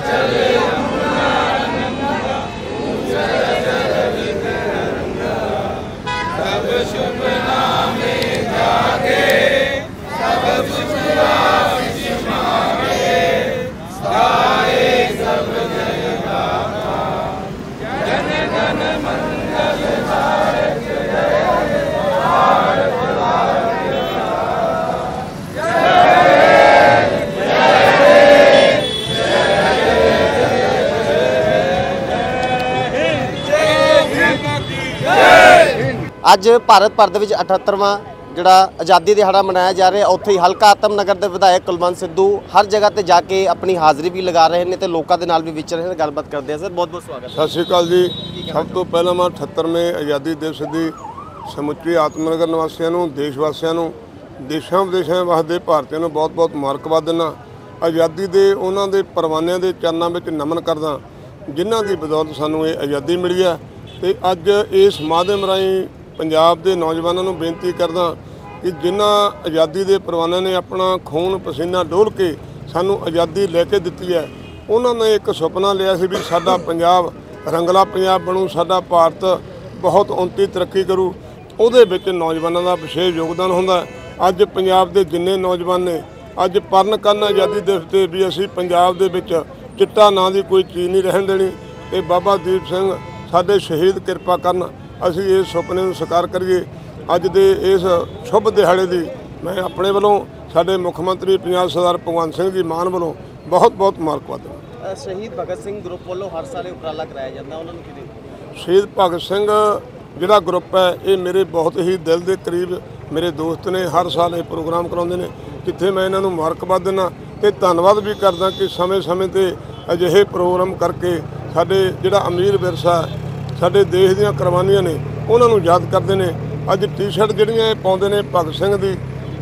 ਅੱਜ ਭਾਰਤ ਭਰ ਦੇ ਵਿੱਚ 78ਵਾਂ ਜਿਹੜਾ ਆਜ਼ਾਦੀ ਦਿਹਾੜਾ ਮਨਾਇਆ ਜਾ ਰਿਹਾ, ਉੱਥੇ ਹੀ ਹਲਕਾ ਆਤਮ ਨਗਰ ਦੇ ਵਿਧਾਇਕ ਕੁਲਵੰਤ ਸਿੱਧੂ ਹਰ ਜਗ੍ਹਾ ਤੇ ਜਾ ਕੇ ਆਪਣੀ ਹਾਜ਼ਰੀ ਵੀ ਲਗਾ ਰਹੇ ਨੇ ਤੇ ਲੋਕਾਂ ਦੇ ਨਾਲ ਵੀ ਵਿਚਰ ਰਹੇ ਨੇ। ਗੱਲਬਾਤ ਕਰਦੇ ਆ ਸਰ, ਬਹੁਤ ਬਹੁਤ ਸਵਾਗਤ। ਸਤਿ ਸ਼੍ਰੀ ਅਕਾਲ ਜੀ। ਸਭ ਤੋਂ ਪਹਿਲਾਂ ਮੈਂ 78ਵੇਂ ਆਜ਼ਾਦੀ ਦਿਵਸ ਦੀ ਸਮੁੱਚੇ ਆਤਮ ਨਗਰ ਨਿਵਾਸੀਆਂ ਨੂੰ, ਦੇਸ਼ ਵਾਸੀਆਂ ਨੂੰ, ਦੇਸ਼ਾਂ ਵਿਦੇਸ਼ਾਂ ਵਸਦੇ ਭਾਰਤੀਆਂ ਨੂੰ ਬਹੁਤ ਬਹੁਤ ਮੁਬਾਰਕਬਾਦ ਦਿੰਦਾ। ਆਜ਼ਾਦੀ ਦੇ ਉਹਨਾਂ ਦੇ ਪਰਵਾਨਿਆਂ ਦੇ ਚਰਨਾਂ ਵਿੱਚ ਨਮਨ ਕਰਦਾ ਜਿਨ੍ਹਾਂ ਦੀ ਬਦੌਲਤ ਸਾਨੂੰ ਇਹ ਆਜ਼ਾਦੀ ਮਿਲੀ ਹੈ। ਤੇ ਅੱਜ ਇਸ ਮਾਧਿਅਮ ਰਾਹੀਂ ਪੰਜਾਬ ਦੇ ਨੌਜਵਾਨਾਂ ਨੂੰ ਬੇਨਤੀ ਕਰਦਾ ਕਿ ਜਿਨ੍ਹਾਂ ਆਜ਼ਾਦੀ ਦੇ ਪਰਵਾਨਿਆਂ ਨੇ ਆਪਣਾ ਖੂਨ ਪਸੀਨਾ ਡੋਲ ਕੇ ਸਾਨੂੰ ਆਜ਼ਾਦੀ ਲੈ ਕੇ ਦਿੱਤੀ ਹੈ, ਉਹਨਾਂ ਨੇ ਇੱਕ ਸੁਪਨਾ ਲਿਆ ਸੀ ਵੀ ਸਾਡਾ ਪੰਜਾਬ ਰੰਗਲਾ ਪੰਜਾਬ ਬਣੂ, ਸਾਡਾ ਭਾਰਤ ਬਹੁਤ ਉੱਨਤੀ ਤਰੱਕੀ ਕਰੂ। ਉਹਦੇ ਵਿੱਚ ਨੌਜਵਾਨਾਂ ਦਾ ਵਿਸ਼ੇਸ਼ ਯੋਗਦਾਨ ਹੁੰਦਾ। ਅੱਜ ਪੰਜਾਬ ਦੇ ਜਿੰਨੇ ਨੌਜਵਾਨ ਨੇ ਅੱਜ ਪਰਨ ਕਰਨ ਆਜ਼ਾਦੀ ਦਿਵਸ 'ਤੇ ਵੀ ਅਸੀਂ ਪੰਜਾਬ ਦੇ ਵਿੱਚ ਚਿੱਟਾ ਨਾਂ ਦੀ ਕੋਈ ਚੀਜ਼ ਨਹੀਂ ਰਹਿਣ ਦੇਣੀ ਤੇ ਬਾਬਾ ਦੀਪ ਸਿੰਘ ਸਾਡੇ ਸ਼ਹੀਦ ਕਿਰਪਾ ਕਰਨ ਅਸੀਂ ਇਸ ਸੁਪਨੇ ਨੂੰ ਸਾਕਾਰ ਕਰੀਏ। ਅੱਜ ਦੇ ਇਸ ਸ਼ੁਭ ਦਿਹਾੜੇ ਦੀ ਮੈਂ ਆਪਣੇ ਵੱਲੋਂ ਸਾਡੇ ਮੁੱਖ ਮੰਤਰੀ ਪੰਜਾਬ ਸਰਦਾਰ ਭਗਵੰਤ ਸਿੰਘ ਜੀ ਮਾਨ ਵੱਲੋਂ ਬਹੁਤ ਬਹੁਤ ਮੁਬਾਰਕਬਾਦ ਦਿੰਦਾ। ਸ਼ਹੀਦ ਭਗਤ ਸਿੰਘ ਗਰੁੱਪ ਵੱਲੋਂ ਹਰ ਸਾਲ ਉਪਰਾਲਾ ਕਰਾਇਆ ਜਾਂਦਾ, ਉਹਨਾਂ ਨੂੰ ਕਿਵੇਂ? ਸ਼ਹੀਦ ਭਗਤ ਸਿੰਘ ਜਿਹੜਾ ਗਰੁੱਪ ਹੈ ਇਹ ਮੇਰੇ ਬਹੁਤ ਹੀ ਦਿਲ ਦੇ ਕਰੀਬ ਮੇਰੇ ਦੋਸਤ ਨੇ। ਹਰ ਸਾਲ ਇਹ ਪ੍ਰੋਗਰਾਮ ਕਰਾਉਂਦੇ ਨੇ ਜਿੱਥੇ ਮੈਂ ਇਹਨਾਂ ਨੂੰ ਮੁਬਾਰਕਬਾਦ ਦਿੰਦਾ ਤੇ ਧੰਨਵਾਦ ਵੀ ਕਰਦਾ ਕਿ ਸਮੇਂ-ਸਮੇਂ 'ਤੇ ਅਜਿਹੇ ਪ੍ਰੋਗਰਾਮ ਕਰਕੇ ਸਾਡੇ ਜਿਹੜਾ ਅਮੀਰ ਵਿਰਸਾ ਸਾਡੇ ਦੇਸ਼ ਦੀਆਂ ਕੁਰਬਾਨੀਆਂ ਨੇ ਉਹਨਾਂ ਨੂੰ ਯਾਦ ਕਰਦੇ ਨੇ। ਅੱਜ ਟੀ-ਸ਼ਰਟ ਜਿਹੜੀਆਂ ਇਹ ਪਾਉਂਦੇ ਨੇ ਭਗਤ ਸਿੰਘ ਦੀ,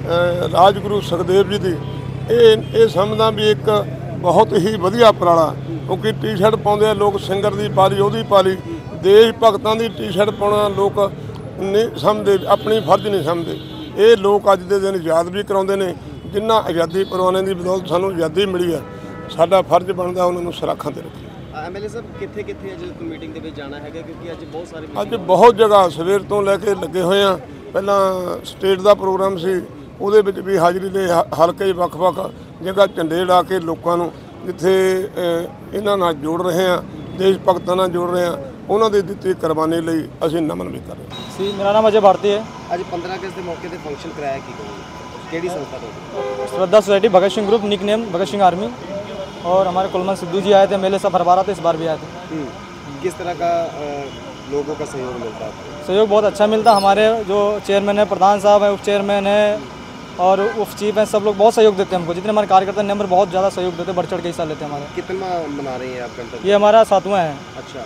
ਰਾਜਗੁਰੂ ਸੁਖਦੇਵ ਜੀ ਦੀ, ਇਹ ਸਮਝਦਾ ਵੀ ਇੱਕ ਬਹੁਤ ਹੀ ਵਧੀਆ ਉਪਰਾਲਾ, ਕਿਉਂਕਿ ਟੀ-ਸ਼ਰਟ ਪਾਉਂਦੇ ਲੋਕ ਸਿੰਗਰ ਦੀ ਪਾ ਲਈ, ਉਹਦੀ ਪਾ ਲਈ, ਦੇਸ਼ ਭਗਤਾਂ ਦੀ ਟੀ-ਸ਼ਰਟ ਪਾਉਣਾ ਲੋਕ ਨਹੀਂ ਸਮਝਦੇ, ਆਪਣੀ ਫਰਜ਼ ਨਹੀਂ ਸਮਝਦੇ। ਇਹ ਲੋਕ ਅੱਜ ਦੇ ਦਿਨ ਯਾਦ ਵੀ ਕਰਾਉਂਦੇ ਨੇ ਜਿਨ੍ਹਾਂ ਆਜ਼ਾਦੀ ਪਰਵਾਨਿਆਂ ਦੀ ਬਦੌਲਤ ਸਾਨੂੰ ਆਜ਼ਾਦੀ ਮਿਲੀ ਹੈ। ਸਾਡਾ ਫਰਜ਼ ਬਣਦਾ ਉਹਨਾਂ ਨੂੰ ਸਰਾਖਾਂ 'ਤੇ ਰੱਖੀਏ। ਐਮਐਲਏ ਸਾਹਿਬ ਕਿੱਥੇ ਕਿੱਥੇ ਅੱਜ ਮੀਟਿੰਗ ਦੇ ਵਿੱਚ ਜਾਣਾ ਹੈਗਾ, ਕਿਉਂਕਿ ਅੱਜ ਬਹੁਤ ਸਾਰੇ ਅੱਜ ਬਹੁਤ ਜਗ੍ਹਾ ਸਵੇਰ ਤੋਂ ਲੈ ਕੇ ਲੱਗੇ ਹੋਏ ਆ। ਪਹਿਲਾਂ ਸਟੇਟ ਦਾ ਪ੍ਰੋਗਰਾਮ ਸੀ, ਉਹਦੇ ਵਿੱਚ ਵੀ ਹਾਜ਼ਰੀ ਦੇ ਹਲਕੇ ਵੱਖ-ਵੱਖ ਜਗ੍ਹਾ ਝੰਡੇ ਲਾ ਕੇ ਲੋਕਾਂ ਨੂੰ ਜਿੱਥੇ ਇਹਨਾਂ ਨਾਲ ਜੋੜ ਰਹੇ ਆ, ਦੇਸ਼ ਭਗਤਾਂ ਨਾਲ ਜੋੜ ਰਹੇ ਆ, ਉਹਨਾਂ ਦੀ ਦਿੱਤੀ ਕੁਰਬਾਨੀ ਲਈ ਅਸੀਂ ਨਮਨ ਵੀ ਕਰ ਰਹੇ ਹਾਂ। ਸੀ ਮੇਰਾ ਨਾਮ ਅਜੇ ਭਾਰਤੀ ਹੈ। ਅੱਜ 15 ਅਗਸਤ ਦੇ ਮੌਕੇ ਤੇ ਫੰਕਸ਼ਨ ਕਰਾਇਆ, ਕੀ ਕਹੋਗੇ, ਕਿਹੜੀ ਸੰਸਥਾ ਤੋਂ? Shraddha Society Bhagat Singh Group, nickname Bhagat Singh Army, और हमारे कुलवंत सिद्धू जी आए थे, मेले सब हर बार आते, इस बार भी आए थे। किस तरह का लोगों का सहयोग मिलता है? सहयोग बहुत अच्छा मिलता। हमारे जो चेयरमैन है, प्रधान साहब हैं, उप चेयरमैन है और उप चीफ हैं, सब लोग बहुत सहयोग देते हैं हमको। जितने हमारे कार्यकर्ता हैं नंबर बहुत ज़्यादा सहयोग देते हैं, बढ़ चढ़ के हिस्सा लेते हैं हमारे। कितना मना रही हैं आप गणतंत्र? ये हमारा 7वां है। अच्छा,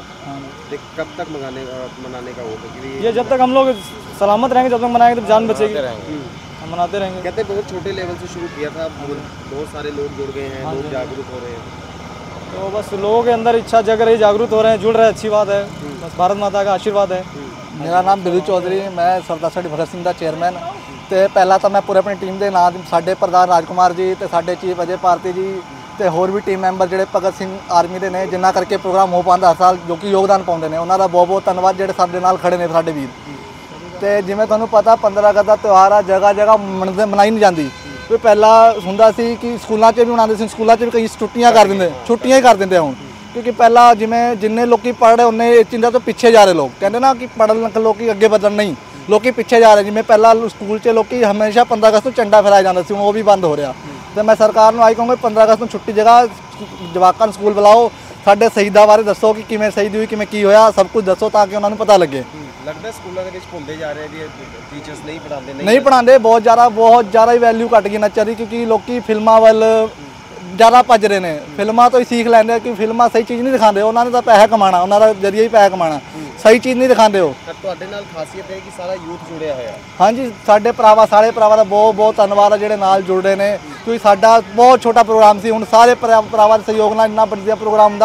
कब तक मनाने का होगा? ये जब तक हम लोग सलामत रहेंगे, जब तक मनाएंगे तो जान बचेगी, हम मनाते रहेंगे। कहते बहुत छोटे लेवल से शुरू किया था, बहुत सारे लोग जुड़ गए हैं, लोग जागरूक हो रहे हैं, तो बस लोगों के अंदर इच्छा जग रही, जागरूक हो रहे हैं, जुड़ रहे हैं, अच्छी बात है। बस भारत माता का आशीर्वाद है। मेरा नाम दिलीप चौधरी, मैं श्रद्धा सोसाइटी भगत सिंह का चेयरमैन। तो पहला तो मैं पूरे अपनी टीम के नाम साडे प्रधान राजकुमार जी ते साडे चीफ अजय भारती जी ते होर भी टीम मैंबर जिहड़े भगत सिंह आर्मी दे ने, जिन्ना करके प्रोग्राम हो पाता हर साल, जो कि योगदान पाउंदे ने, उन्हां दा बहुत बहुत धन्नवाद जिहड़े साडे नाल खड़े ने साडे वीर। तो जिमें तुहानूं पता 15 अगस्त का त्यौहार आ, जगह जगह मनाई नहीं जाती। कोई पहला हुंदा सी कि स्कूलों भी मनाते सी, स्कूलों भी कई छुट्टियां ही कर दिंदे हुण, क्योंकि पहला जिमें जिन्ने लोग पढ़ रहे उन्ने इस चीज़ों तो पिछे जा रहे। लोग कहते ना कि पढ़ लिख लोग अगे बढ़न, नहीं, लोग पिछे जा रहे। जिमें पहला स्कूल च लोग हमेशा 15 अगस्त को झंडा फहराया जाता सी, वो भी बंद हो रहा। तो मैं सरकार को आई कहूँगा 15 अगस्त को छुट्टी जगह जवाकां नूं स्कूल बुलाओ, साडे शहीदां बारे दसो कि किवें शहीद हुई, किवें की होया, सब कुछ दसो ताकि उन्होंने पता लगे। लगता है स्कूलों के भुलते जा रहे हैं, टीचर्स नहीं पढ़ाते, बहुत ज़्यादा ही वैल्यू घट गई नचर की, क्योंकि लोग फिल्मां वल ज़्यादा भज रहे हैं। फिल्मां तो ही सीख लैंदे कि फिल्मां सही चीज़ नहीं दिखाते, उन्होंने तो पैसा कमाना, उन्होंने जरिए ही पैसा कमाना, सही चीज़ नहीं दिखाते हो। ਤੁਹਾਡੇ ਨਾਲ ਖਾਸੀਅਤ ਹੈ ਕਿ ਸਾਰਾ ਯੂਥ ਜੁੜਿਆ ਹੋਇਆ। हाँ जी, साढ़े भरावां सारे भरावां दा बहुत बहुत धन्नवाद है जिहड़े नाल जुड़ रहे हैं, क्योंकि साडा बहुत छोटा प्रोग्राम सी, हुण सारे भरावां दे सहयोग नाल इन्ना बढ़िया प्रोग्राम दा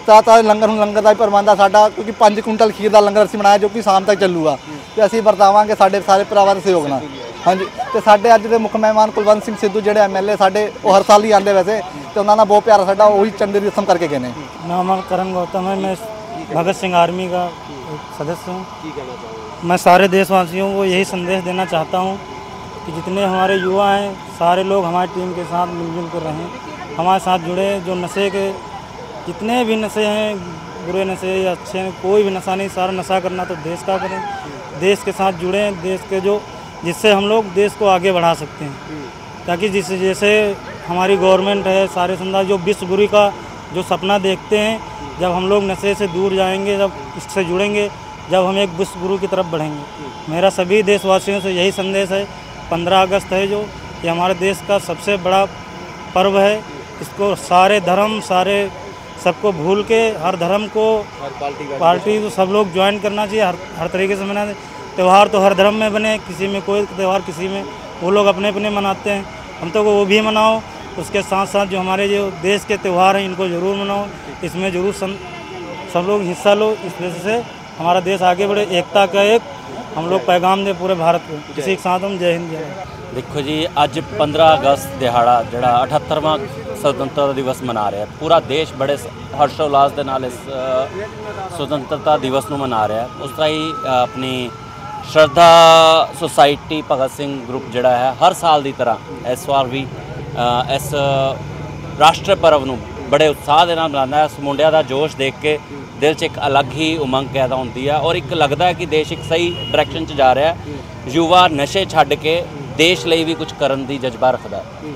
ਤਾਂ ਲੰਗਰ ਨੂੰ ਲੰਗਰ ਦਾ ਵੀ ਪ੍ਰਬੰਧ ਆ ਸਾਡਾ, ਕਿਉਂਕਿ 5 ਕੁਇੰਟਲ ਖੀਰ ਦਾ ਲੰਗਰ ਅਸੀਂ ਬਣਾਇਆ ਜੋ ਕਿ ਸ਼ਾਮ ਤੱਕ ਚੱਲੂਗਾ ਤੇ ਅਸੀਂ ਵਰਤਾਵਾਂਗੇ ਸਾਡੇ ਸਾਰੇ ਭਰਾਵਾਂ ਦੇ ਸਹਿਯੋਗ ਨਾਲ। ਹਾਂਜੀ, ਤੇ ਸਾਡੇ ਅੱਜ ਦੇ ਮੁੱਖ ਮਹਿਮਾਨ ਕੁਲਵੰਤ ਸਿੰਘ ਸਿੱਧੂ ਜਿਹੜੇ ਐਮਐਲਏ ਸਾਡੇ, ਉਹ ਹਰ ਸਾਲ ਹੀ ਆਉਂਦੇ ਵੈਸੇ, ਤੇ ਉਹਨਾਂ ਨਾਲ ਬਹੁਤ ਪਿਆਰਾ ਸਾਡਾ ਉਹੀ ਚੰਡੀ ਦੀ रस्म करके गए हैं। नाम करण गौतम है, मैं भगत सिंह आर्मी का एक सदस्य हूँ। मैं सारे देशवासियों को यही संदेश देना चाहता हूँ कि जितने हमारे युवा हैं सारे लोग हमारी टीम के साथ मिलजुल कर रहें, हमारे साथ जुड़े। जो नशे के जितने भी नशे हैं, बुरे नशे या अच्छे हैं, कोई भी नशा नहीं, सारा नशा करना तो देश का करें, देश के साथ जुड़ें, देश के जो जिससे हम लोग देश को आगे बढ़ा सकते हैं। ताकि जैसे हमारी गवर्नमेंट है, सारे समुदाय जो विश्व गुरु का जो सपना देखते हैं, जब हम लोग नशे से दूर जाएंगे, जब इससे जुड़ेंगे, जब हम एक विश्व गुरु की तरफ बढ़ेंगे। मेरा सभी देशवासियों से यही संदेश है। 15 अगस्त है जो, ये हमारे देश का सबसे बड़ा पर्व है। इसको सारे धर्म, सारे सबको भूल के, हर धर्म को, पार्टी को सब लोग ज्वाइन करना चाहिए, हर तरीके से मनाते। त्यौहार तो हर धर्म में बने, किसी में कोई त्यौहार, किसी में वो लोग अपने अपने मनाते हैं, हम तो वो भी मनाओ। उसके साथ साथ जो हमारे जो देश के त्यौहार हैं इनको ज़रूर मनाओ, इसमें ज़रूर सब लोग हिस्सा लो। इस वजह से हमारा देश आगे बढ़े, एकता का एक हम लोग पैगाम दें पूरे भारत को। इसी के साथ हम जय हिंद जय भारत। देखो जी, अज 15 अगस्त दिहाड़ा जिहड़ा 78वां स्वतंत्रता दिवस मना रहा है, पूरा देश बड़े हर्षोल्लास के नाल इस स्वतंत्रता दिवस को मना रहा है। उस तरह ही अपनी श्रद्धा सोसाइटी भगत सिंह ग्रुप जिहड़ा है हर साल की तरह इस बार भी इस राष्ट्र पर्व को बड़े उत्साह के नाल मनाता है। इस मुंडिया का जोश देख के दिल च एक अलग ही उमंग पैदा होती है और एक लगता है कि देश एक सही डायरैक्शन च जा रहा है। युवा नशे छड्ड के देश लिए भी कुछ करने की जज्बा रखता है।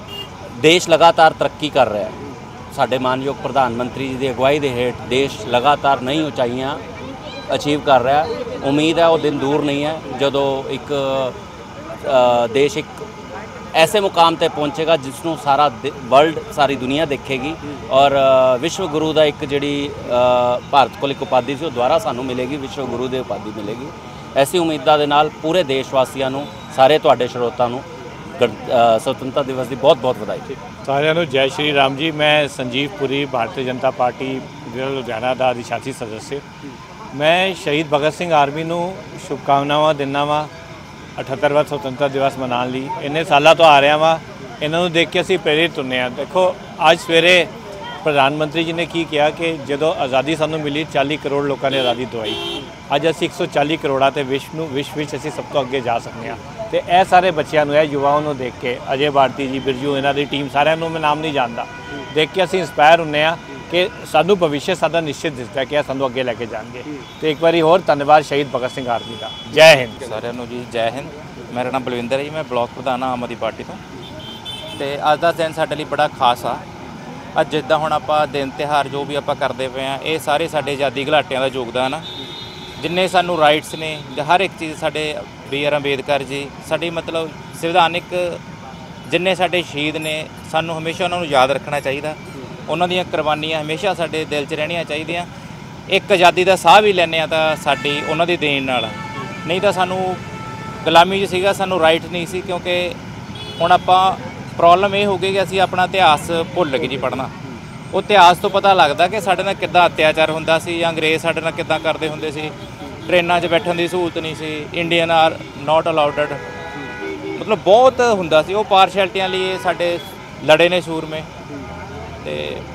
देश लगातार तरक्की कर रहा है। साडे मानयोग प्रधानमंत्री जी की अगवाई के हेठ देश लगातार नई उचाइयां अचीव कर रहा है। उम्मीद है वो दिन दूर नहीं है जदों एक देश एक ऐसे मुकाम ते पहुँचेगा जिसनों सारा वर्ल्ड, सारी दुनिया देखेगी और विश्व गुरु का एक जी भारत को एक उपाधि से दोबारा सानू मिलेगी, विश्व गुरु की उपाधि मिलेगी। ऐसी उम्मीदा के नाल पूरे देशवासियों को, सारे तुहाडे श्रोता नूं स्वतंत्रता दिवस की बहुत बहुत बधाई। सारिਆਂ ਨੂੰ जय श्री राम जी। मैं संजीव पुरी, भारतीय जनता पार्टी ਜ਼ਿਲ੍ਹਾ ਲੁਧਿਆਣਾ ਦਾ ਅਧਿਸ਼ਾਸੀ ਸਦस्य। मैं शहीद भगत सिंह आर्मी ਨੂੰ शुभकामनावां ਦਿੰਦਾ ਵਾਂ 78ਵਾਂ स्वतंत्रता दिवस मनाने ਲਈ। ਇੰਨੇ ਸਾਲਾਂ ਤੋਂ ਆ ਰਿਹਾ ਵਾਂ, ਇਹਨਾਂ ਨੂੰ ਦੇਖ ਕੇ ਅਸੀਂ ਪ੍ਰੇਰਿਤ ਹੁੰਦੇ ਹਾਂ। ਦੇਖੋ ਅੱਜ ਸਵੇਰੇ ਪ੍ਰਧਾਨ ਮੰਤਰੀ ਜੀ ਨੇ ਕੀ ਕਿਹਾ ਕਿ ਜਦੋਂ ਆਜ਼ਾਦੀ ਸਾਨੂੰ ਮਿਲੀ 40 ਕਰੋੜ ਲੋਕਾਂ ਨੇ ਆਜ਼ਾਦੀ ਦਵਾਈ। ਅੱਜ ਅਸੀਂ 140 ਕਰੋੜਾਂ ਤੇ ਵਿਸ਼ਵ ਵਿੱਚ ਅਸੀਂ ਸਭ ਤੋਂ ਅੱਗੇ ਜਾ ਸਕਦੇ ਹਾਂ। ਤੇ ਇਹ ਸਾਰੇ ਬੱਚਿਆਂ ਨੂੰ, ਇਹ ਯੁਵਾਵਾਂ ਨੂੰ ਦੇਖ ਕੇ, ਅਜੇ ਭਾਰਤੀ ਜੀ, ਬਿਰਜੂ, ਇਹਨਾਂ ਦੀ ਟੀਮ, ਸਾਰਿਆਂ ਨੂੰ ਮੈਂ ਨਾਮ ਨਹੀਂ ਜਾਣਦਾ, ਦੇਖ ਕੇ ਅਸੀਂ ਇੰਸਪਾਇਰ ਹੁੰਦੇ ਹਾਂ ਕਿ ਸਾਨੂੰ ਭਵਿੱਖ ਸਾਡਾ ਨਿਸ਼ਚਿਤ ਦਿਸਦਾ ਕਿ ਇਹ ਸਾਨੂੰ ਅੱਗੇ ਲੈ ਕੇ ਜਾਣਗੇ। ਤੇ ਇੱਕ ਵਾਰੀ ਹੋਰ ਧੰਨਵਾਦ ਸ਼ਹੀਦ ਭਗਤ ਸਿੰਘ ਆਰਮੀ ਦਾ। ਜੈ ਹਿੰਦ ਸਾਰਿਆਂ ਨੂੰ ਜੀ, ਜੈ ਹਿੰਦ। ਮੇਰਾ ਨਾਮ ਬਲਵਿੰਦਰ ਹੈ ਜੀ, ਮੈਂ ਬਲਾਕ ਪ੍ਰਧਾਨ ਆਮ ਆਦਮੀ ਪਾਰਟੀ ਤੋਂ। ਤੇ ਅੱਜ ਦਾ ਦਿਨ ਸਾਡੇ ਲਈ ਬੜਾ ਖਾਸ ਆ। ਅੱਜ ਜਿੱਦਾਂ ਹੁਣ ਆਪਾਂ ਦਿਨ ਤਿਉਹਾਰ ਜੋ ਵੀ ਆਪਾਂ ਕਰਦੇ ਪਏ ਆ, ਇਹ ਸਾਰੇ ਸਾਡੇ ਆਜ਼ਾਦੀ ਘੁਲਾਟਿਆਂ ਦਾ ਯੋਗਦਾਨ ਆ। ਜਿੰਨੇ ਸਾਨੂੰ ਰਾਈਟਸ ਨੇ, ਹਰ ਇੱਕ ਚੀਜ਼ ਸਾਡੇ B.R. ਅੰਬੇਦਕਰ ਜੀ, ਸਾਡੀ ਮਤਲਬ ਸੰਵਿਧਾਨਿਕ ਜਿੰਨੇ ਸਾਡੇ ਸ਼ਹੀਦ ਨੇ, ਸਾਨੂੰ ਹਮੇਸ਼ਾ ਉਹਨਾਂ ਨੂੰ ਯਾਦ ਰੱਖਣਾ ਚਾਹੀਦਾ। ਉਹਨਾਂ ਦੀਆਂ ਕੁਰਬਾਨੀਆਂ ਹਮੇਸ਼ਾ ਸਾਡੇ ਦਿਲ 'ਚ ਰਹਿਣੀਆਂ ਚਾਹੀਦੀਆਂ। ਇੱਕ ਆਜ਼ਾਦੀ ਦਾ ਸਾਹ ਵੀ ਲੈਂਦੇ ਹਾਂ ਤਾਂ ਸਾਡੀ ਉਹਨਾਂ ਦੀ ਦੇਣ ਨਾਲ, ਨਹੀਂ ਤਾਂ ਸਾਨੂੰ ਗੁਲਾਮੀ 'ਚ ਸੀਗਾ, ਸਾਨੂੰ ਰਾਈਟ ਨਹੀਂ ਸੀ। ਕਿਉਂਕਿ ਹੁਣ ਆਪਾਂ ਪ੍ਰੋਬਲਮ ਇਹ ਹੋ ਗਈ ਕਿ ਅਸੀਂ ਆਪਣਾ ਇਤਿਹਾਸ ਭੁੱਲ ਗਏ ਜੀ ਪੜ੍ਹਨਾ। ਉਹ ਇਤਿਹਾਸ ਤੋਂ ਪਤਾ ਲੱਗਦਾ ਕਿ ਸਾਡੇ ਨਾਲ ਕਿੱਦਾਂ ਅਤਿਆਚਾਰ ਹੁੰਦਾ ਸੀ ਜਾਂ ਅੰਗਰੇਜ਼ ਸਾਡੇ ਨਾਲ ਕਿੱਦਾਂ ਕਰਦੇ ਹੁੰਦੇ ਸੀ। ਟ੍ਰੇਨਾਂ 'ਚ ਬੈਠਣ ਦੀ ਸਹੂਲਤ ਨਹੀਂ ਸੀ, ਇੰਡੀਅਨ ਆਰ ਨਾਟ ਅਲਾਉਡਡ, ਮਤਲਬ ਬਹੁਤ ਹੁੰਦਾ ਸੀ। ਉਹ ਪਾਰਸ਼ੈਲਟੀਆਂ ਲਈ ਸਾਡੇ ਲੜੇ ਨੇ ਸੂਰਮੇ। ਤੇ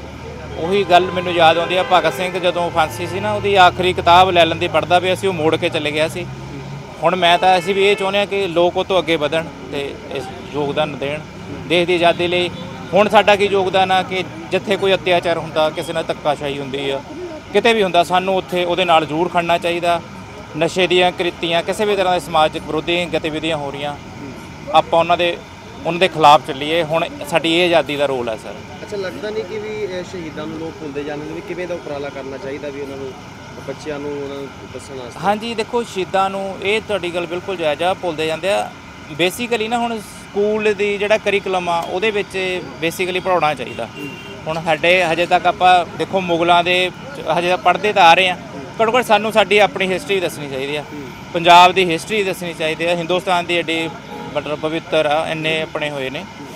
ਉਹੀ ਗੱਲ ਮੈਨੂੰ ਯਾਦ ਆਉਂਦੀ ਆ, ਭਗਤ ਸਿੰਘ ਜਦੋਂ ਫਾਂਸੀ ਸੀ ਨਾ, ਉਹਦੀ ਆਖਰੀ ਕਿਤਾਬ ਲੈ ਲੈਂਦੀ ਪੜ੍ਹਦਾ ਪਿਆ ਸੀ, ਉਹ ਮੋੜ ਕੇ ਚਲੇ ਗਿਆ ਸੀ। ਹੁਣ ਮੈਂ ਤਾਂ ਅਸੀਂ ਵੀ ਇਹ ਚਾਹੁੰਦੇ ਹਾਂ ਕਿ ਲੋਕ ਉਹ ਤੋਂ ਅੱਗੇ ਵਧਣ ਤੇ ਇਸ ਯੋਗਦਾਨ ਦੇਣ ਦੇਸ਼ ਦੀ ਆਜ਼ਾਦੀ ਲਈ। ਹੁਣ ਸਾਡਾ ਕੀ ਯੋਗਦਾਨ ਆ ਕਿ ਜਿੱਥੇ ਕੋਈ ਅਤਿਆਚਾਰ ਹੁੰਦਾ, ਕਿਸੇ ਨਾਲ ਧੱਕਾਸ਼ਾਹੀ ਹੁੰਦੀ ਆ, ਕਿਤੇ ਵੀ ਹੁੰਦਾ, ਸਾਨੂੰ ਉੱਥੇ ਉਹਦੇ ਨਾਲ ਜ਼ਰੂਰ ਖੜਨਾ ਚਾਹੀਦਾ। ਨਸ਼ੇ ਦੀਆਂ ਕ੍ਰਿਤੀਆਂ, ਕਿਸੇ ਵੀ ਤਰ੍ਹਾਂ ਦੇ ਸਮਾਜਿਕ ਵਿਰੋਧੀ ਗਤੀਵਿਧੀਆਂ ਹੋ ਰਹੀਆਂ, ਆਪਾਂ ਉਹਨਾਂ ਦੇ ਖਿਲਾਫ ਚੱਲੀਏ। ਹੁਣ ਸਾਡੀ ਇਹ ਆਜ਼ਾਦੀ ਦਾ ਰੋਲ ਹੈ ਸਰ। ਅੱਛਾ, ਲੱਗਦਾ ਨਹੀਂ ਕਿ ਵੀ ਸ਼ਹੀਦਾਂ ਨੂੰ ਲੋਕ ਭੁੱਲਦੇ ਜਾਂਦੇ ਨੇ, ਵੀ ਕਿਵੇਂ ਦਾ ਉਪਰਾਲਾ ਕਰਨਾ ਚਾਹੀਦਾ ਵੀ ਉਹਨਾਂ ਨੂੰ, ਬੱਚਿਆਂ ਨੂੰ ਉਹਨਾਂ ਨੂੰ ਦੱਸਣ ਵਾਸਤੇ? ਹਾਂਜੀ, ਦੇਖੋ ਸ਼ਹੀਦਾਂ ਨੂੰ, ਇਹ ਤੁਹਾਡੀ ਗੱਲ ਬਿਲਕੁਲ ਜਾਇਜ਼ ਆ, ਭੁੱਲਦੇ ਜਾਂਦੇ ਆ। ਬੇਸਿਕਲੀ ਨਾ ਹੁਣ ਸਕੂਲ ਦੀ ਜਿਹੜਾ ਕਰਿਕੂਲਮ ਆ ਉਹਦੇ ਵਿੱਚ ਬੇਸਿਕਲੀ ਪੜ੍ਹਾਉਣਾ ਚਾਹੀਦਾ। ਹੁਣ ਸਾਡੇ ਹਜੇ ਤੱਕ ਆਪਾਂ ਦੇਖੋ ਮੁਗਲਾਂ ਦੇ ਹਜੇ ਪੜ੍ਹਦੇ ਤਾਂ ਆ ਰਹੇ ਆ, ਘੱਟੋ ਘੱਟ ਸਾਨੂੰ ਸਾਡੀ ਆਪਣੀ ਹਿਸਟਰੀ ਦੱਸਣੀ ਚਾਹੀਦੀ ਆ, ਪੰਜਾਬ ਦੀ ਹਿਸਟਰੀ ਦੱਸਣੀ ਚਾਹੀਦੀ ਆ। ਹਿੰਦੁਸਤਾਨ ਦੀ ਐਡੀ ਮਤਲਬ ਪਵਿੱਤਰ ਆ, ਇੰਨੇ ਆਪਣੇ ਹੋਏ ਨੇ,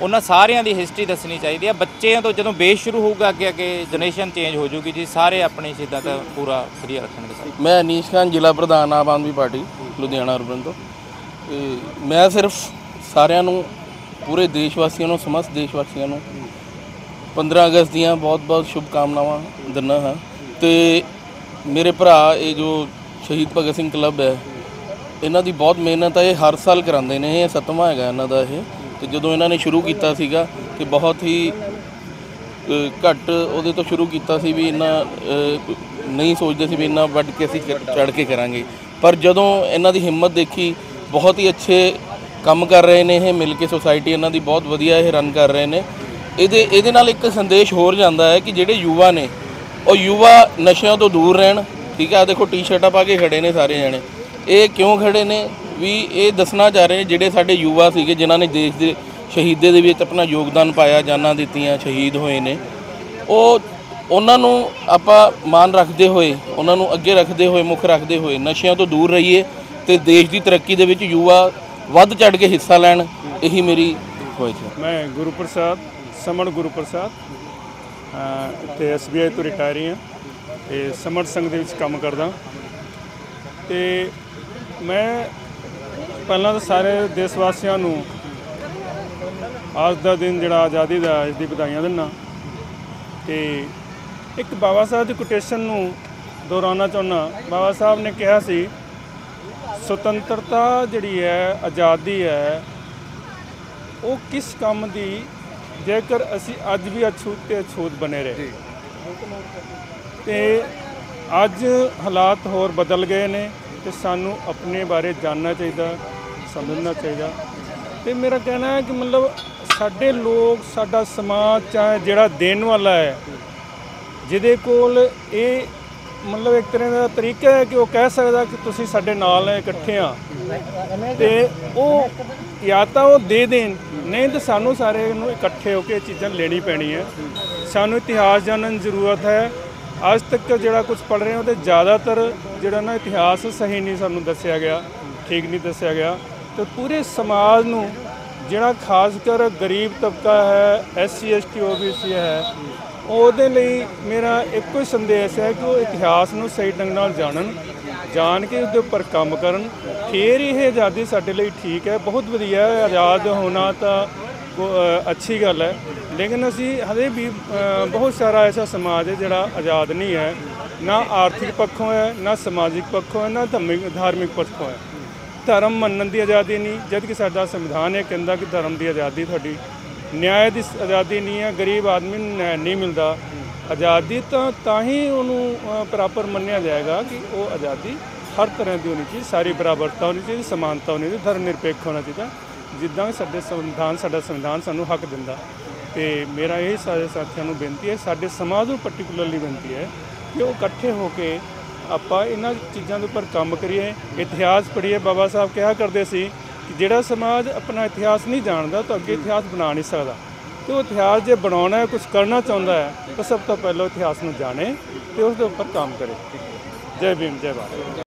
ਉਹਨਾਂ ਸਾਰਿਆਂ ਦੀ ਹਿਸਟਰੀ ਦੱਸਣੀ ਚਾਹੀਦੀ ਹੈ। ਬੱਚਿਆਂ ਤੋਂ ਜਦੋਂ ਬੇਸ ਸ਼ੁਰੂ ਹੋਊਗਾ ਅੱਗੇ ਅੱਗੇ ਜਨਰੇਸ਼ਨ ਚੇਂਜ ਹੋ ਜਾਊਗੀ ਜੀ, ਸਾਰੇ ਆਪਣੇ ਸ਼ਹੀਦਾਂ ਦਾ ਪੂਰਾ ਕਲੀਅਰ ਰੱਖਣਗੇ ਸਾਰੇ। ਮੈਂ ਅਨੀਸ਼ ਖਾਨ, ਜ਼ਿਲ੍ਹਾ ਪ੍ਰਧਾਨ ਆਮ ਆਦਮੀ ਪਾਰਟੀ ਲੁਧਿਆਣਾ ਅਰਬਨ ਤੋਂ। ਮੈਂ ਸਿਰਫ ਸਾਰਿਆਂ ਨੂੰ, ਪੂਰੇ ਦੇਸ਼ ਵਾਸੀਆਂ ਨੂੰ, ਸਮਸਤ ਦੇਸ਼ ਵਾਸੀਆਂ ਨੂੰ 15 ਅਗਸਤ ਦੀਆਂ ਬਹੁਤ-ਬਹੁਤ ਸ਼ੁਭਕਾਮਨਾਵਾਂ ਦਿੰਦਾ ਹਾਂ। ਤੇ ਮੇਰੇ ਭਰਾ ਇਹ ਜੋ ਸ਼ਹੀਦ ਭਗਤ ਸਿੰਘ ਕਲੱਬ ਹੈ, ਇਹਨਾਂ ਦੀ ਬਹੁਤ ਮਿਹਨਤ ਹੈ। ਇਹ ਹਰ ਸਾਲ ਕਰਾਉਂਦੇ ਨੇ, ਇਹ 7ਵਾਂ ਹੈਗਾ ਇਹਨਾਂ ਦਾ ਇਹ। ਤੇ ਜਦੋਂ ਇਹਨਾਂ ਨੇ ਸ਼ੁਰੂ ਕੀਤਾ ਸੀਗਾ ਤੇ ਬਹੁਤ ਹੀ ਘੱਟ ਉਹਦੇ ਤੋਂ ਸ਼ੁਰੂ ਕੀਤਾ ਸੀ ਵੀ ਇੰਨਾ ਨਹੀਂ ਸੋਚਦੇ ਸੀ ਵੀ ਇੰਨਾ ਵੱਢ ਕੇ ਅਸੀਂ ਚੜ੍ਹ ਕੇ ਕਰਾਂਗੇ। ਪਰ ਜਦੋਂ ਇਹਨਾਂ ਦੀ ਹਿੰਮਤ ਦੇਖੀ, ਬਹੁਤ ਹੀ ਅੱਛੇ ਕੰਮ ਕਰ ਰਹੇ ਨੇ ਇਹ, ਮਿਲ ਕੇ ਸੁਸਾਇਟੀ ਇਹਨਾਂ ਦੀ ਬਹੁਤ ਵਧੀਆ ਇਹ ਰਨ ਕਰ ਰਹੇ ਨੇ। ਇਹਦੇ ਨਾਲ ਇੱਕ ਸੰਦੇਸ਼ ਹੋਰ ਜਾਂਦਾ ਹੈ ਕਿ ਜਿਹੜੇ ਯੁਵਾ ਨੇ ਉਹ ਯੁਵਾ ਨਸ਼ਿਆਂ ਤੋਂ ਦੂਰ ਰਹਿਣ। ਠੀਕ ਹੈ, ਦੇਖੋ ਟੀ-ਸ਼ਰਟਾਂ ਪਾ ਕੇ ਖੜੇ ਨੇ ਸਾਰੇ ਜਣੇ। ਇਹ ਕਿਉਂ ਖੜੇ ਨੇ ਵੀ ਇਹ ਦੱਸਣਾ ਚਾਹ ਰਹੇ ਨੇ ਜਿਹੜੇ ਸਾਡੇ ਯੁਵਾ ਸੀਗੇ ਜਿਨ੍ਹਾਂ ਨੇ ਦੇਸ਼ ਦੇ ਸ਼ਹੀਦੇ ਦੇ ਵਿੱਚ ਆਪਣਾ ਯੋਗਦਾਨ ਪਾਇਆ, ਜਾਨਾਂ ਦਿੱਤੀਆਂ, ਸ਼ਹੀਦ ਹੋਏ ਨੇ, ਉਹਨਾਂ ਨੂੰ ਆਪਾਂ ਮਾਣ ਰੱਖਦੇ ਹੋਏ, ਉਹਨਾਂ ਨੂੰ ਅੱਗੇ ਰੱਖਦੇ ਹੋਏ, ਮੁੱਖ ਰੱਖਦੇ ਹੋਏ ਨਸ਼ਿਆਂ ਤੋਂ ਦੂਰ ਰਹੀਏ ਤੇ ਦੇਸ਼ ਦੀ ਤਰੱਕੀ ਦੇ ਵਿੱਚ ਯੁਵਾ ਵੱਧ ਚੜ੍ਹ ਕੇ ਹਿੱਸਾ ਲੈਣ। ਇਹੀ ਮੇਰੀ ਖੁਆਇਸ਼ ਹੈ। ਮੈਂ ਗੁਰੂਪ੍ਰਸਾਦ, ਸਮਣ ਗੁਰੂਪ੍ਰਸਾਦ ਤੇ SBI ਤੋਂ ਰਿਟਾਇਰ ਹਾਂ ਤੇ ਸਮਣ ਸੰਘ ਦੇ ਵਿੱਚ ਕੰਮ ਕਰਦਾ। ਤੇ ਮੈਂ ਪਹਿਲਾਂ ਤਾਂ ਸਾਰੇ ਦੇਸ਼ ਵਾਸੀਆਂ ਨੂੰ ਅੱਜ ਦਾ ਦਿਨ ਜਿਹੜਾ ਆਜ਼ਾਦੀ ਦਾ, ਇਸ ਦੀ ਵਧਾਈਆਂ ਦਿੰਦਾ। ਤੇ ਇੱਕ ਬਾਬਾ ਸਾਹਿਬ ਦੀ ਕੋਟੇਸ਼ਨ ਨੂੰ ਦੁਹਰਾਉਣਾ ਚਾਹੁੰਦਾ। ਬਾਬਾ ਸਾਹਿਬ ਨੇ ਕਿਹਾ ਸੀ ਸੁਤੰਤਰਤਾ ਜਿਹੜੀ ਹੈ, ਆਜ਼ਾਦੀ ਹੈ, ਉਹ ਕਿਸ ਕੰਮ ਦੀ ਜੇਕਰ ਅਸੀਂ ਅੱਜ ਵੀ ਅਛੂਤ ਤੇ ਅਛੂਤ ਬਣੇ ਰਹੇ। ਤੇ ਅੱਜ ਹਾਲਾਤ ਹੋਰ ਬਦਲ ਗਏ ਨੇ ਤੇ ਸਾਨੂੰ ਆਪਣੇ ਬਾਰੇ ਜਾਣਨਾ ਚਾਹੀਦਾ, ਸਮਝਣਾ ਚਾਹੀਦਾ। ਤੇ ਮੇਰਾ ਕਹਿਣਾ ਹੈ ਕਿ ਮਤਲਬ ਸਾਡੇ ਲੋਕ, ਸਾਡਾ ਸਮਾਜ, ਚਾਹੇ ਜਿਹੜਾ ਦੇਣ ਵਾਲਾ ਹੈ, ਜਿਹਦੇ ਕੋਲ ਇਹ ਮਤਲਬ ਇੱਕ ਤਰ੍ਹਾਂ ਦਾ ਤਰੀਕਾ ਹੈ ਕਿ ਉਹ ਕਹਿ ਸਕਦਾ ਕਿ ਤੁਸੀਂ ਸਾਡੇ ਨਾਲ ਹੈ, ਇਕੱਠੇ ਆ, ਤੇ ਉਹ ਜਾਂ ਤਾਂ ਉਹ ਦੇ ਦੇਣ, ਨਹੀਂ ਤਾਂ ਸਾਨੂੰ ਸਾਰੇ ਨੂੰ ਇਕੱਠੇ ਹੋ ਕੇ ਇਹ ਚੀਜ਼ਾਂ ਲੈਣੀ ਪੈਣੀ ਹੈ। ਸਾਨੂੰ ਇਤਿਹਾਸ ਜਾਣਨ ਦੀ ਜ਼ਰੂਰਤ ਹੈ। ਅੱਜ ਤੱਕ ਜਿਹੜਾ ਕੁਝ ਪੜ੍ਹ ਰਹੇ ਹਾਂ ਉਹਦੇ ਜ਼ਿਆਦਾਤਰ ਜਿਹੜਾ ਨਾ ਇਤਿਹਾਸ ਸਹੀ ਨਹੀਂ ਸਾਨੂੰ ਦੱਸਿਆ ਗਿਆ, ਠੀਕ ਨਹੀਂ ਦੱਸਿਆ ਗਿਆ। ਤੇ ਪੂਰੇ ਸਮਾਜ ਨੂੰ, ਜਿਹੜਾ ਖਾਸ ਕਰ ਗਰੀਬ ਤਬਕਾ ਹੈ, SC ST OBC ਹੈ, ਉਹਦੇ ਲਈ ਮੇਰਾ ਇੱਕੋ ਹੀ ਸੰਦੇਸ਼ ਹੈ ਕਿ ਉਹ ਇਤਿਹਾਸ ਨੂੰ ਸਹੀ ਢੰਗ ਨਾਲ ਜਾਣ ਕੇ ਉਹਦੇ ਉੱਪਰ ਕੰਮ ਕਰਨ। ਫਿਰ ਇਹ ਆਜ਼ਾਦੀ ਸਾਡੇ ਲਈ ਠੀਕ ਹੈ, ਬਹੁਤ ਵਧੀਆ ਹੈ। ਆਜ਼ਾਦ ਹੋਣਾ ਤਾਂ ਅੱਛੀ ਗੱਲ ਹੈ, ਲੇਕਿਨ ਅਸੀਂ ਹਜੇ ਵੀ ਬਹੁਤ ਸਾਰਾ ਐਸਾ ਸਮਾਜ ਹੈ ਜਿਹੜਾ ਆਜ਼ਾਦ ਨਹੀਂ ਹੈ, ਨਾ ਆਰਥਿਕ ਪੱਖੋਂ ਹੈ, ਨਾ ਸਮਾਜਿਕ ਪੱਖੋਂ ਹੈ, ਨਾ ਧਾਰਮਿਕ ਪੱਖੋਂ ਹੈ। ਧਰਮ ਮੰਨਣ ਦੀ ਆਜ਼ਾਦੀ ਨਹੀਂ, ਜਦ ਕਿ ਸਾਡਾ ਸੰਵਿਧਾਨ ਇਹ ਕਹਿੰਦਾ ਕਿ ਧਰਮ ਦੀ ਆਜ਼ਾਦੀ ਤੁਹਾਡੀ, ਨਿਆਂ ਦੀ ਆਜ਼ਾਦੀ ਨਹੀਂ ਹੈ। ਗਰੀਬ ਆਦਮੀ ਨੂੰ ਨਿਆਂ ਨਹੀਂ ਮਿਲਦਾ। ਆਜ਼ਾਦੀ ਤਾਂ ਹੀ ਉਹਨੂੰ ਪ੍ਰਾਪਰ ਮੰਨਿਆ ਜਾਏਗਾ ਕਿ ਉਹ ਆਜ਼ਾਦੀ ਹਰ ਤਰ੍ਹਾਂ ਦੀ ਹੋਣੀ ਚਾਹੀਦੀ, ਸਾਰੀ ਬਰਾਬਰਤਾ ਹੋਣੀ ਚਾਹੀਦੀ, ਸਮਾਨਤਾ ਹੋਣੀ ਚਾਹੀਦੀ, ਧਰਮ ਨਿਰਪੇਖ ਹੋਣਾ ਚਾਹੀਦਾ, ਜਿੱਦਾਂ ਸਾਡਾ ਸੰਵਿਧਾਨ ਸਾਨੂੰ ਹੱਕ ਦਿੰਦਾ। ਤੇ ਮੇਰਾ ਇਹ ਸਾਰੇ ਸਾਥੀਆਂ ਨੂੰ ਬੇਨਤੀ ਹੈ, ਸਾਡੇ ਸਮਾਜ ਨੂੰ ਪਾਰਟਿਕੂਲਰਲੀ ਬੇਨਤੀ ਹੈ ਕਿ ਉਹ ਇਕੱਠੇ ਹੋ ਕੇ ਆਪਾਂ ਇਹਨਾਂ ਚੀਜ਼ਾਂ ਦੇ ਉੱਪਰ ਕੰਮ ਕਰੀਏ। ਇਤਿਹਾਸ ਪੜ੍ਹੀਏ। ਬਾਬਾ ਸਾਹਿਬ ਕਿਹਾ ਕਰਦੇ ਸੀ ਕਿ ਜਿਹੜਾ ਸਮਾਜ ਆਪਣਾ ਇਤਿਹਾਸ ਨਹੀਂ ਜਾਣਦਾ ਤਾਂ ਅੱਗੇ ਇਤਿਹਾਸ ਬਣਾ ਨਹੀਂ ਸਕਦਾ। ਤੇ ਉਹ ਇਤਿਹਾਸ ਜੇ ਬਣਾਉਣਾ ਹੈ, ਕੁਝ ਕਰਨਾ ਚਾਹੁੰਦਾ ਹੈ, ਤਾਂ ਸਭ ਤੋਂ ਪਹਿਲਾਂ ਇਤਿਹਾਸ ਨੂੰ ਜਾਣੇ ਤੇ ਉਸ ਦੇ ਉੱਪਰ ਕੰਮ ਕਰੇ। ਜੈ ਭੀਮ, ਜੈ ਭਾਰਤ।